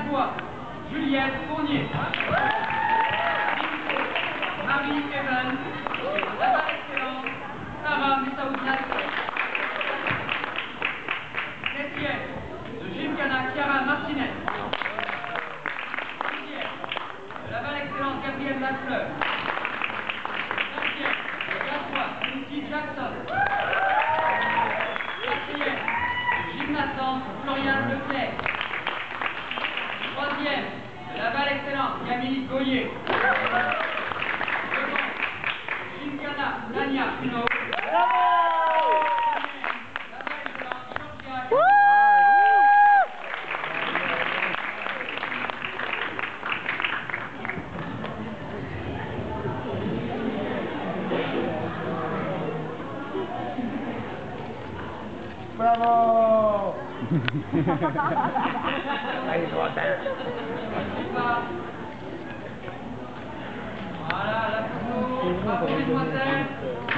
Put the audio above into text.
voix, Juliette Fournier. Marie Evans, la balle excellente, Sarah Messaoudinat. Septième, de Gymkhana Chiara Martinez. Sixième, de la balle excellente Gabrielle Lafleur. Cinquième, de Gaspard Lucy Jackson. Quatrième, de gymnastante Florian Leclerc. Troisième, de la balle excellente Camille Goyer. Second, Gymkhana Nania Pino. Bravo! Voilà, la photo, bravo mesdemoiselles.